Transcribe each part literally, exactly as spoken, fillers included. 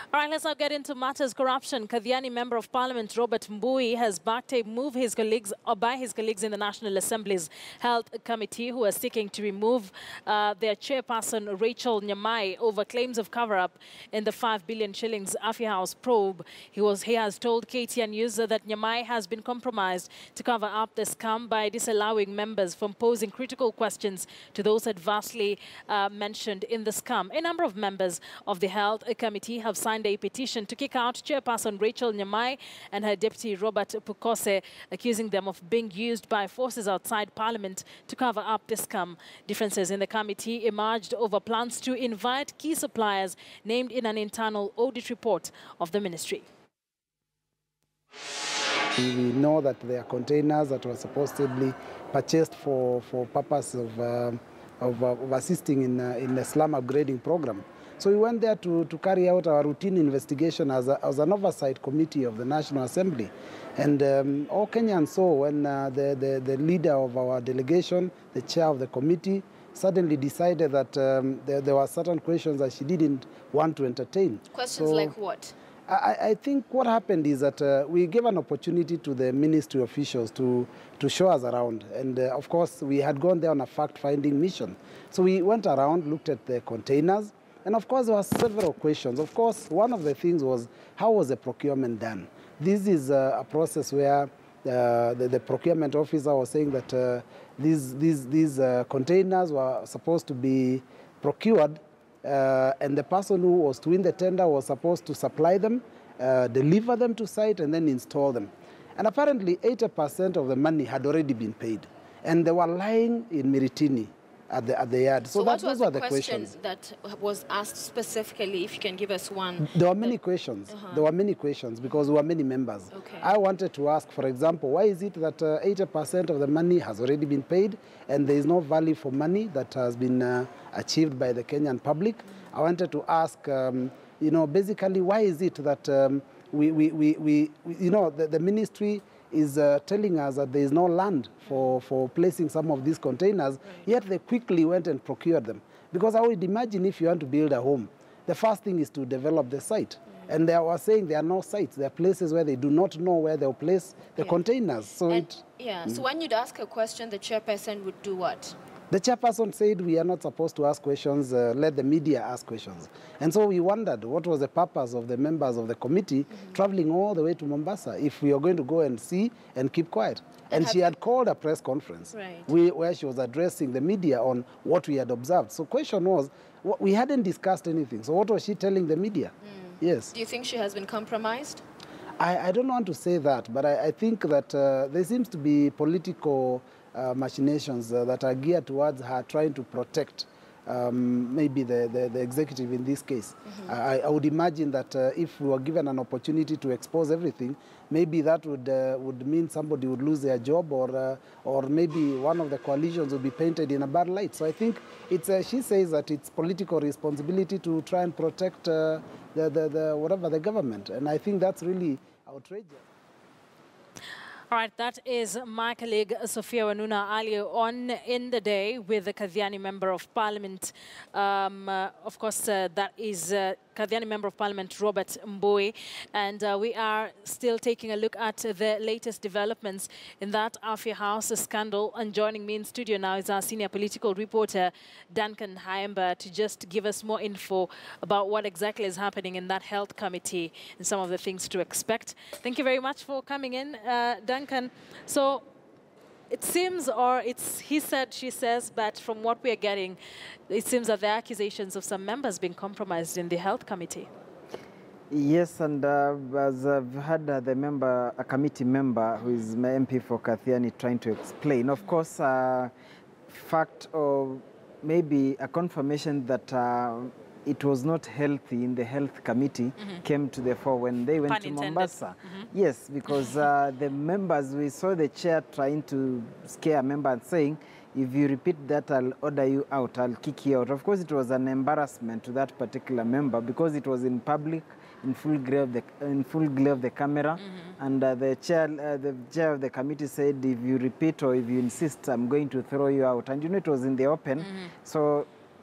All right, let's now get into matters corruption. Kathiani Member of Parliament Robert Mbui has backed a move his colleagues, or by his colleagues in the National Assembly's Health Committee, who are seeking to remove uh, their chairperson Rachel Nyamai over claims of cover-up in the five billion shillings Afya House probe. He was he has told K T N News that Nyamai has been compromised to cover up the scam by disallowing members from posing critical questions to those adversely uh, mentioned in the scam. A number of members of the Health Committee have signed a petition to kick out chairperson Rachel Nyamai and her deputy Robert Pukose, accusing them of being used by forces outside Parliament to cover up the scam. Differences in the committee emerged over plans to invite key suppliers named in an internal audit report of the ministry. We know that there are containers that were supposedly purchased for, for purpose of, uh, of, uh, of assisting in, uh, in the slum upgrading program. So we went there to, to carry out our routine investigation as, a, as an oversight committee of the National Assembly. And um, all Kenyans saw when uh, the, the, the leader of our delegation, the chair of the committee, suddenly decided that um, there, there were certain questions that she didn't want to entertain. Questions so, like what? I, I think what happened is that uh, we gave an opportunity to the ministry officials to, to show us around. And uh, of course, we had gone there on a fact-finding mission. So we went around, looked at the containers, and of course, there were several questions. Of course, one of the things was, how was the procurement done? This is uh, a process where uh, the, the procurement officer was saying that uh, these, these, these uh, containers were supposed to be procured, uh, and the person who was to win the tender was supposed to supply them, uh, deliver them to site, and then install them. And apparently, eighty percent of the money had already been paid, and they were lying in Miritini. At the, at the yard. So, so that, what was those were the the question questions that was asked specifically, if you can give us one? There were many questions. Uh-huh. There were many questions because there were many members. Okay. I wanted to ask, for example, why is it that uh, eighty percent of the money has already been paid and there is no value for money that has been uh, achieved by the Kenyan public? Mm-hmm. I wanted to ask, um, you know, basically, why is it that um, we, we, we, we, you know, the, the ministry is uh, telling us that there is no land for, for placing some of these containers, right. Yet they quickly went and procured them. Because I would imagine if you want to build a home, the first thing is to develop the site. Mm. And they were saying there are no sites. There are places where they do not know where they'll place the yeah. containers. So and, it, yeah, mm. so when you'd ask a question, the chairperson would do what? The chairperson said we are not supposed to ask questions, uh, let the media ask questions. And so we wondered what was the purpose of the members of the committee mm-hmm. traveling all the way to Mombasa if we are going to go and see and keep quiet. And, and she had called a press conference right. we, where she was addressing the media on what we had observed. So the question was, we hadn't discussed anything. So what was she telling the media? Mm. Yes. Do you think she has been compromised? I, I don't want to say that, but I, I think that uh, there seems to be political Uh, machinations uh, that are geared towards her trying to protect um, maybe the, the, the executive in this case. Mm-hmm. I, I would imagine that uh, if we were given an opportunity to expose everything, maybe that would, uh, would mean somebody would lose their job or, uh, or maybe one of the coalitions would be painted in a bad light. So I think it's, uh, she says that it's political responsibility to try and protect uh, the, the, the, whatever the government. And I think that's really outrageous. All right, that is my colleague Sophia Wanuna earlier on in the day with the Kathiani Member of Parliament. Um, uh, of course, uh, that is uh, Kathiani Member of Parliament Robert Mbui. And uh, we are still taking a look at the latest developments in that Afya House Scandal. And joining me in studio now is our senior political reporter, Duncan Hyemba, to just give us more info about what exactly is happening in that health committee and some of the things to expect. Thank you very much for coming in, uh, Duncan. So it seems, or it's he said, she says, but from what we are getting, it seems that there are accusations of some members being compromised in the health committee. Yes, and uh, as I've had uh, the member, a committee member who is my M P for Kathiani trying to explain, of course, uh, fact or maybe a confirmation that uh, it was not healthy in the health committee mm-hmm. came to the fore when they went Pun to intended. Mombasa. Mm-hmm. Yes, because uh, the members, we saw the chair trying to scare a member and saying, if you repeat that, I'll order you out, I'll kick you out. Of course, it was an embarrassment to that particular member because it was in public, in full glare of the, in full glare of the camera. Mm-hmm. And uh, the, chair, uh, the chair of the committee said, if you repeat or if you insist, I'm going to throw you out. And you know, it was in the open. Mm-hmm. So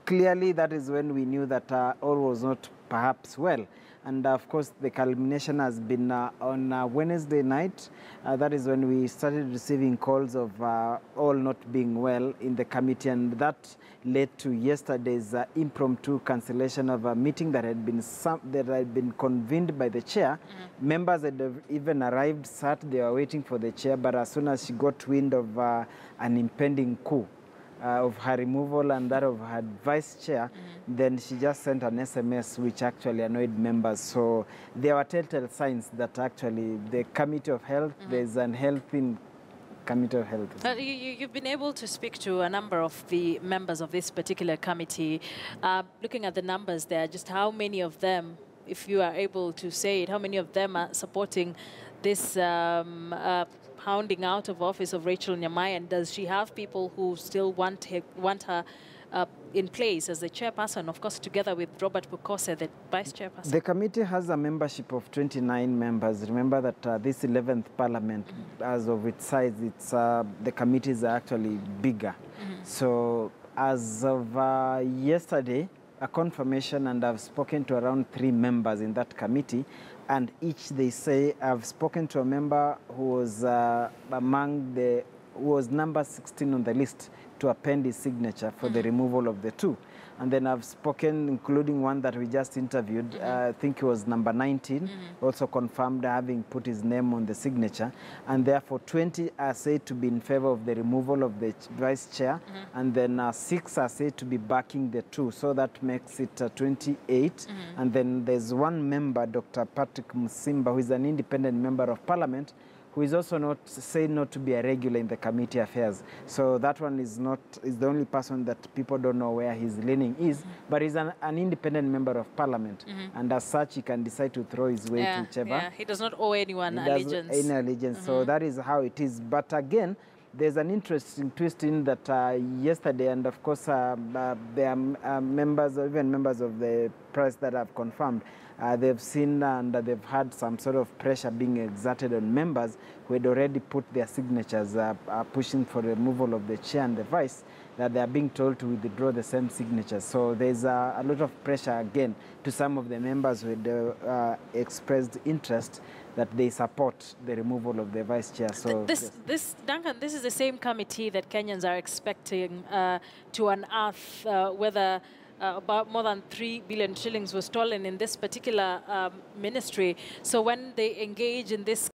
clearly that is when we knew that uh, all was not perhaps well. And uh, of course, the culmination has been uh, on uh, Wednesday night. Uh, that is when we started receiving calls of uh, all not being well in the committee, and that led to yesterday's uh, impromptu cancellation of a meeting that had been some, that had been convened by the chair. Mm-hmm. Members had even arrived, sat, they were waiting for the chair, but as soon as she got wind of uh, an impending coup, Uh, of her removal and that of her vice chair, mm-hmm. then she just sent an S M S which actually annoyed members. So there were telltale signs that actually the Committee of Health, mm-hmm. there's an health in Committee of Health. Uh, you, you've been able to speak to a number of the members of this particular committee. Uh, looking at the numbers there, just how many of them, if you are able to say it, how many of them are supporting this um, uh, hounding out of office of Rachel Nyamai, and does she have people who still want her, want her uh, in place as the chairperson, of course, together with Robert Bukose, the vice chairperson? The committee has a membership of twenty-nine members. Remember that uh, this eleventh parliament, mm-hmm. as of its size, it's, uh, the committees are actually bigger. Mm-hmm. So as of uh, yesterday, a confirmation, and I've spoken to around three members in that committee, and each they say, I've spoken to a member who was uh, among the, who was number sixteen on the list to append his signature for mm-hmm. the removal of the two. And then I've spoken, including one that we just interviewed, mm-hmm. uh, I think he was number nineteen, mm-hmm. also confirmed having put his name on the signature. And therefore twenty are said to be in favor of the removal of the vice chair, mm-hmm. and then uh, six are said to be backing the two. So that makes it uh, twenty-eight. Mm-hmm. And then there's one member, Doctor Patrick Musimba, who is an independent member of parliament, who is also not said not to be a regular in the committee affairs. So that one is not is the only person that people don't know where his leaning is, mm-hmm. but he's an, an independent member of parliament, mm-hmm. and as such he can decide to throw his weight yeah, whichever. Yeah, he does not owe anyone he allegiance. Any allegiance. Mm-hmm. So that is how it is. But again, there's an interesting twist in that uh, yesterday, and of course uh, uh, there are uh, members, or even members of the press that have confirmed, Uh, they've seen and uh, they've had some sort of pressure being exerted on members who had already put their signatures uh, uh, pushing for the removal of the chair and the vice, that they are being told to withdraw the same signatures. So there's uh, a lot of pressure again to some of the members who had uh, expressed interest that they support the removal of the vice chair. So this, yes. this, Duncan, this is the same committee that Kenyans are expecting uh, to unearth uh, whether Uh, about more than three billion shillings was stolen in this particular um, ministry. So when they engage in this